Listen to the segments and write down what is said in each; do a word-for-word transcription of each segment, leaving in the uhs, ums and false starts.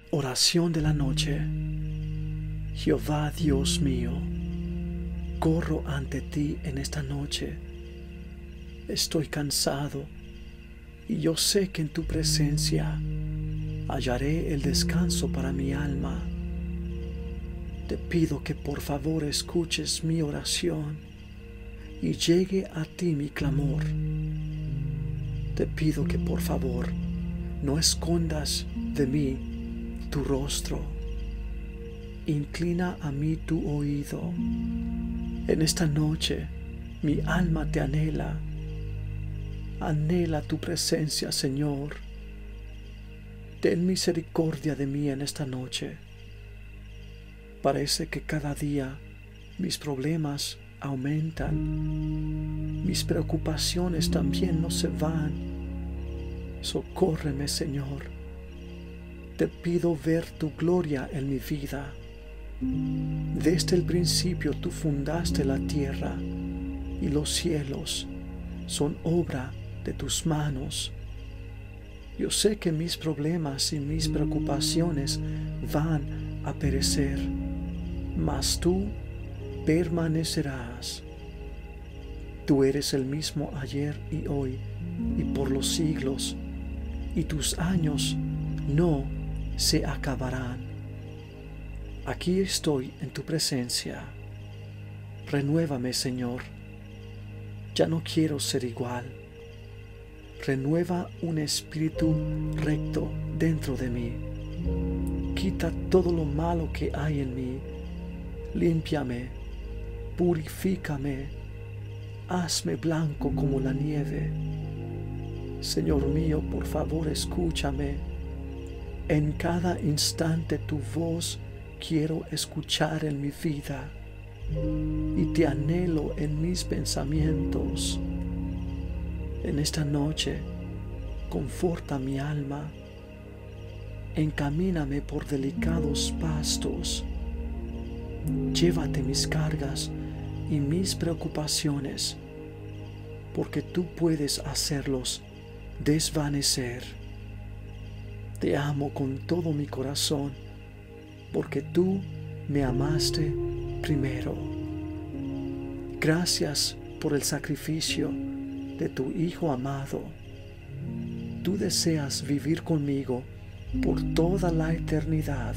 Oración de la noche. Jehová Dios mío, corro ante ti en esta noche. Estoy cansado y yo sé que en tu presencia hallaré el descanso para mi alma. Te pido que por favor escuches mi oración y llegue a ti mi clamor. Te pido que por favor no escondas de mí tu rostro. Inclina a mí tu oído. En esta noche mi alma te anhela. Anhela tu presencia, Señor. Ten misericordia de mí en esta noche. Parece que cada día mis problemas aumentan. Mis preocupaciones también no se van. Socórreme, Señor. Te pido ver tu gloria en mi vida. Desde el principio tú fundaste la tierra y los cielos son obra de tus manos. Yo sé que mis problemas y mis preocupaciones van a perecer, mas tú permanecerás. Tú eres el mismo ayer y hoy y por los siglos, y tus años no se acabarán. Aquí estoy en tu presencia. Renuévame, Señor. Ya no quiero ser igual. Renueva un espíritu recto dentro de mí. Quita todo lo malo que hay en mí. Límpiame, purifícame, hazme blanco como la nieve. Señor mío, por favor, escúchame. En cada instante tu voz quiero escuchar en mi vida, y te anhelo en mis pensamientos. En esta noche, conforta mi alma. Encamíname por delicados pastos. Llévate mis cargas y mis preocupaciones, porque tú puedes hacerlos desvanecer. Te amo con todo mi corazón, porque tú me amaste primero. Gracias por el sacrificio de tu Hijo amado. Tú deseas vivir conmigo por toda la eternidad.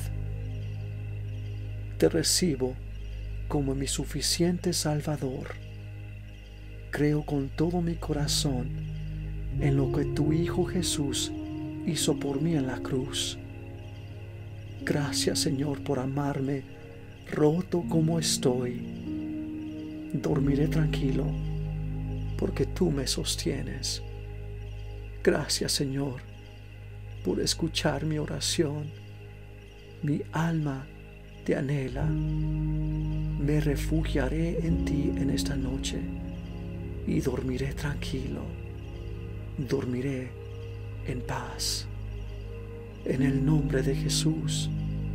Te recibo como mi suficiente Salvador. Creo con todo mi corazón en lo que tu Hijo Jesús hizo por mí en la cruz. Gracias, Señor, por amarme roto como estoy. Dormiré tranquilo porque tú me sostienes. Gracias, Señor, por escuchar mi oración. Mi alma te anhela. Me refugiaré en ti en esta noche y dormiré tranquilo. Dormiré en paz. En el nombre de Jesús.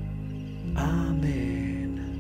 Amén.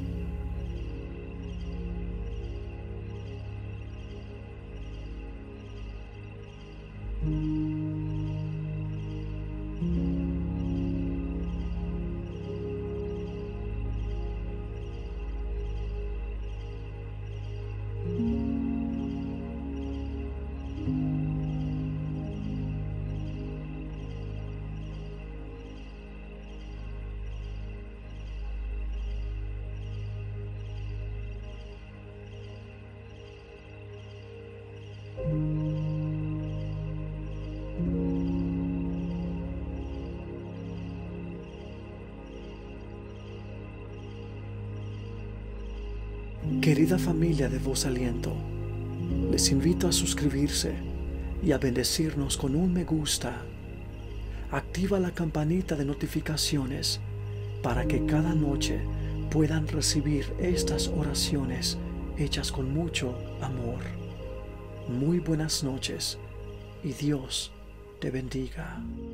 Querida familia de Voz Aliento, les invito a suscribirse y a bendecirnos con un me gusta. Activa la campanita de notificaciones para que cada noche puedan recibir estas oraciones hechas con mucho amor. Muy buenas noches y Dios te bendiga.